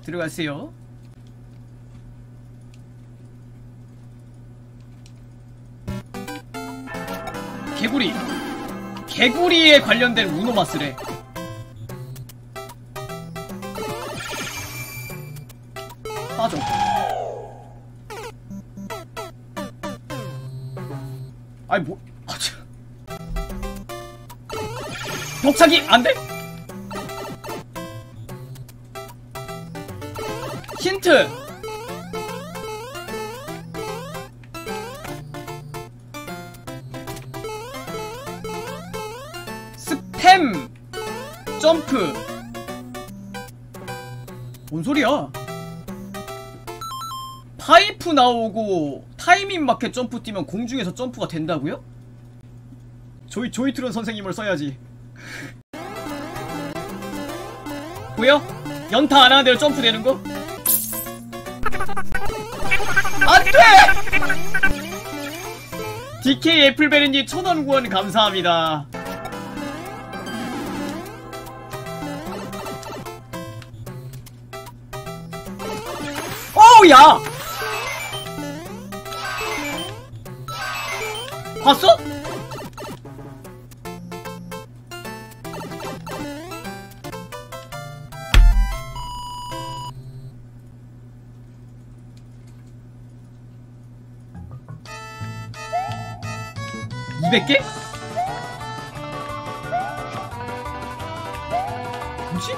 들어가세요. 개구리. 개구리에 관련된 우노마스래. 빠져. 아이 뭐. 벽차기 안돼? 힌트. 스팸 점프. 뭔 소리야? 파이프 나오고 타이밍 맞게 점프 뛰면 공중에서 점프가 된다고요? 조이트론 선생님을 써야지. 보여? 연타 안 하는 대로 점프 되는 거? 안 돼! DK 애플베리님 1000원 후원 감사합니다. 어우, 야! 봤어? 200개? 뭐지?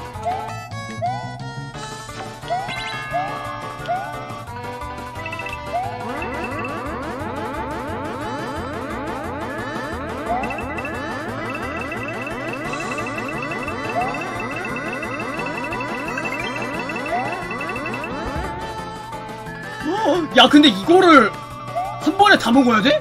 야, 근데 이거를 한 번에 다 먹어야 돼?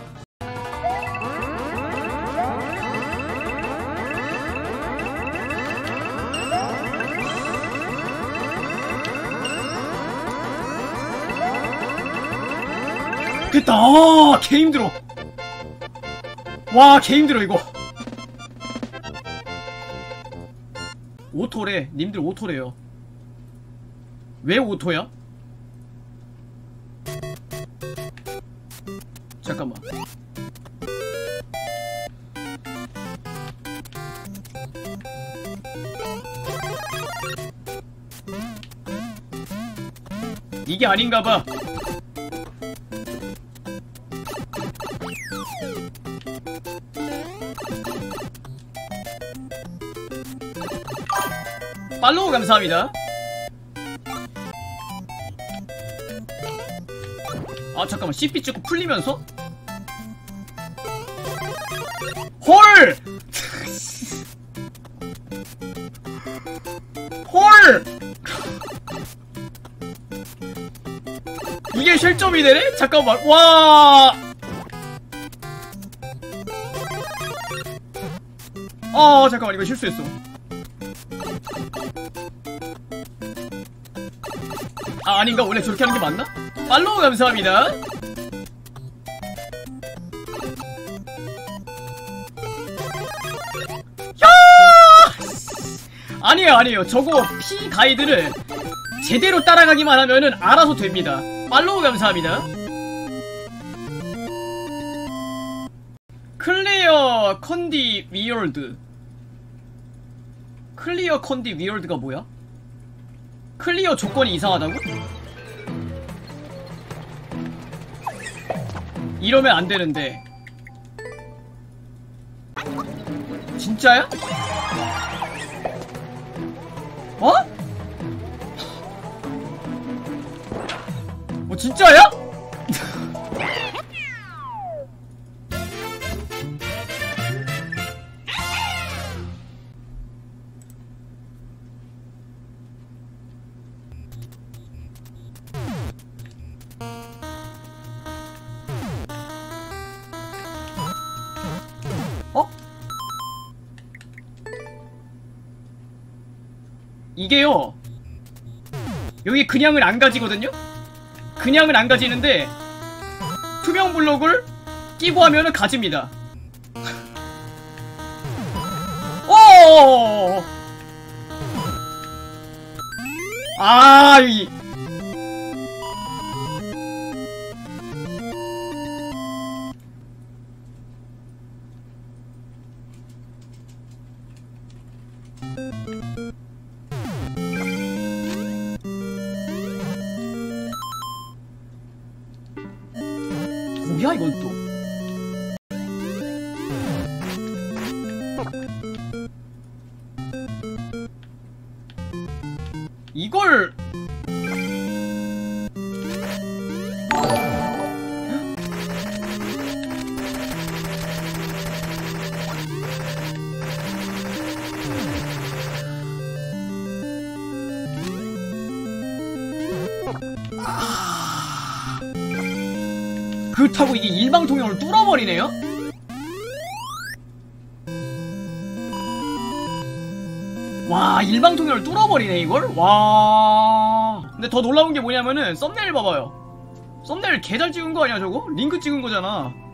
됐다. 아, 개 힘들어. 와, 개 힘들어 이거. 오토래. 님들 오토래요. 왜 오토야? 잠깐만. 이게 아닌가봐. 팔로우 감사합니다. 아 잠깐만, CP 찍고 풀리면서? 헐! 헐! 이게 실점이 되네? 잠깐만. 와! 아 잠깐만, 이거 실수했어. 아, 아닌가? 원래 저렇게 하는 게 맞나? 팔로우 감사합니다. 야! 아니에요. 저거 P 가이드를 제대로 따라가기만 하면은 알아서 됩니다. 팔로우 감사합니다. 클리어 컨디 위얼드. 클리어 컨디 위얼드가 뭐야? 클리어 조건이 이상하다고? 이러면 안 되는데. 진짜야? 어? 뭐 진짜야? 어? 이게요, 여기 그냥을 안 가지거든요? 그냥은 안 가지는데 투명 블록을 끼고 하면은 가집니다. 오! 아, 이. 뭐야, 이건 또. 이걸. 그렇다고 이게 일방통행을 뚫어버리네요? 와, 일방통행을 뚫어버리네 이걸? 와. 근데 더 놀라운 게 뭐냐면은 썸네일 봐봐요. 썸네일 개잘 찍은 거 아니야 저거? 링크 찍은 거잖아.